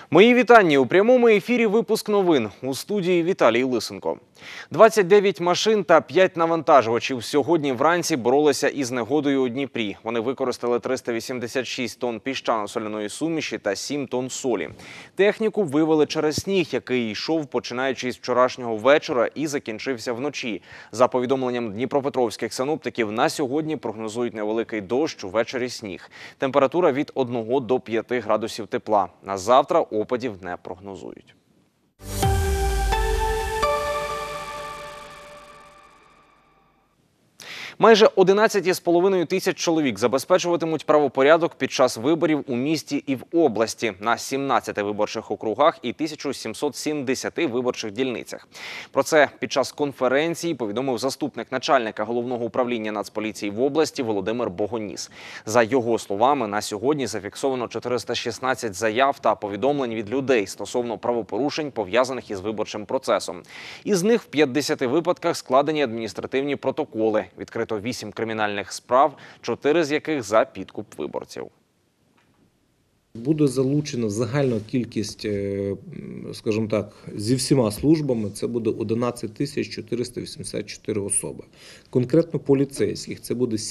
Мої вітання. У прямому ефірі випуск новин. У студії Віталій Лисенко. 29 машин та 5 навантажувачів сьогодні вранці боролися із негодою у Дніпрі. Вони використали 386 тонн піщано-соляної суміші та 7 тонн солі. Техніку вивели через сніг, який йшов починаючи з вчорашнього вечора і закінчився вночі. За повідомленням дніпропетровських синоптиків, на сьогодні прогнозують невеликий дощ, увечері сніг. Температура від 1 до 5 градусів тепла. На завтра опадів не прогнозують. Майже 11,5 тисяч чоловік забезпечуватимуть правопорядок під час виборів у місті і в області на 17 виборчих округах і 1770 виборчих дільницях. Про це під час конференції повідомив заступник начальника Головного управління Нацполіції в області Володимир Богоніс. За його словами, на сьогодні зафіксовано 416 заяв та повідомлень від людей стосовно правопорушень, пов'язаних із виборчим процесом. Із них в 50 випадках складені адміністративні протоколи. Відкрито 8 кримінальних справ, 4 з яких за підкуп виборців. Буде залучено загальна кількість, скажімо так, зі всіма службами, це буде 11 484 особи. Конкретно поліцейських це буде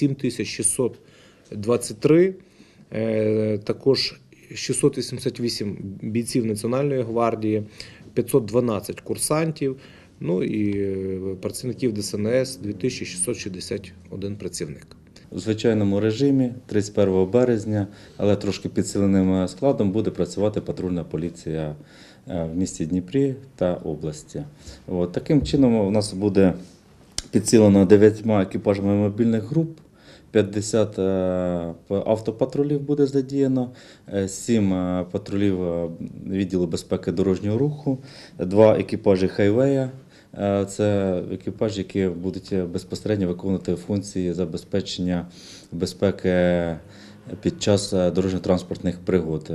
7623, також 688 бійців Національної гвардії, 512 курсантів, ну і працівників ДСНС 2661 працівник. У звичайному режимі 31 березня, але трошки підсиленим складом буде працювати патрульна поліція в місті Дніпрі та області. Таким чином у нас буде підсилено 9 екіпажами мобільних груп, 50 автопатрулів буде задіяно, 7 патрулів відділу безпеки дорожнього руху, 2 екіпажі хайвея. Це екіпажі, які будуть безпосередньо виконувати функції забезпечення безпеки під час дорожньо-транспортних пригод.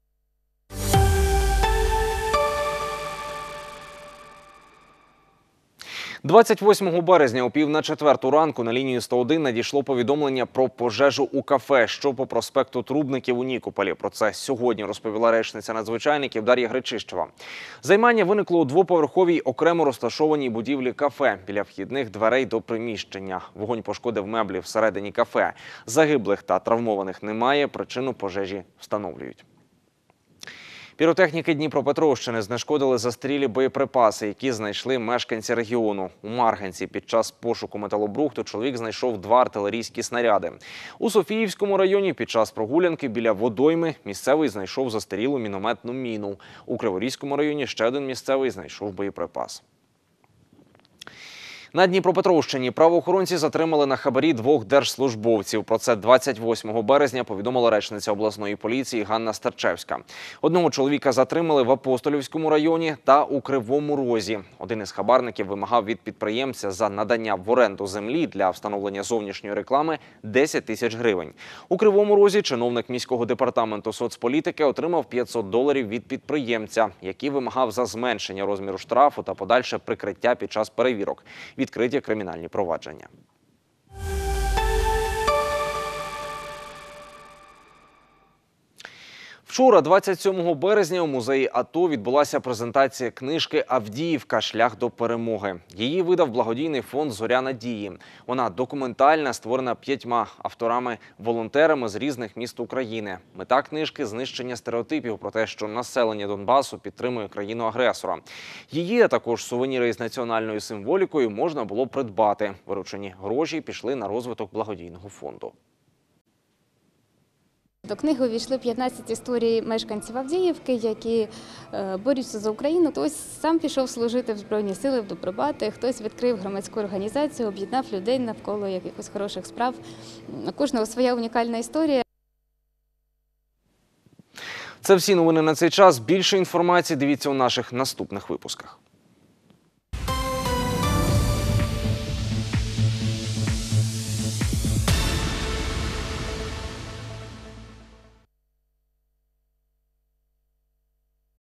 28 березня о 3:45 ранку на лінію 101 надійшло повідомлення про пожежу у кафе, що по проспекту Трубників у Нікополі. Про це сьогодні розповіла речниця надзвичайників Дар'я Гречищева. Займання виникло у двоповерховій окремо розташованій будівлі кафе біля вхідних дверей до приміщення. Вогонь пошкодив меблі всередині кафе. Загиблих та травмованих немає, причину пожежі встановлюють. Піротехніки Дніпропетровщини знешкодили застарілі боєприпаси, які знайшли мешканці регіону. У Марганці під час пошуку металобрухту чоловік знайшов 2 артилерійські снаряди. У Софіївському районі під час прогулянки біля водойми місцевий знайшов застарілу мінометну міну. У Криворізькому районі ще один місцевий знайшов боєприпас. На Дніпропетровщині правоохоронці затримали на хабарі 2 держслужбовців. Про це 28 березня повідомила речниця обласної поліції Ганна Старчевська. Одного чоловіка затримали в Апостолівському районі та у Кривому Розі. Один із хабарників вимагав від підприємця за надання в оренду землі для встановлення зовнішньої реклами 10 тисяч гривень. У Кривому Розі чиновник міського департаменту соцполітики отримав $500 від підприємця, який вимагав за зменшення розміру штрафу та подальше прикриття під час перевірок. Відкриті кримінальні провадження. Вчора, 27 березня, у музеї АТО відбулася презентація книжки «Авдіївка. Шлях до перемоги». Її видав благодійний фонд «Зоря надії». Вона документальна, створена 5 авторами-волонтерами з різних міст України. Мета книжки – знищення стереотипів про те, що населення Донбасу підтримує країну-агресора. Її, а також сувеніри із національною символікою можна було придбати. Виручені гроші пішли на розвиток благодійного фонду. До книги увійшли 15 історій мешканців Авдіївки, які борються за Україну. Хтось сам пішов служити в Збройні сили, в добробати, хтось відкрив громадську організацію, об'єднав людей навколо якихось хороших справ. У кожного своя унікальна історія. Це всі новини на цей час. Більше інформації дивіться у наших наступних випусках.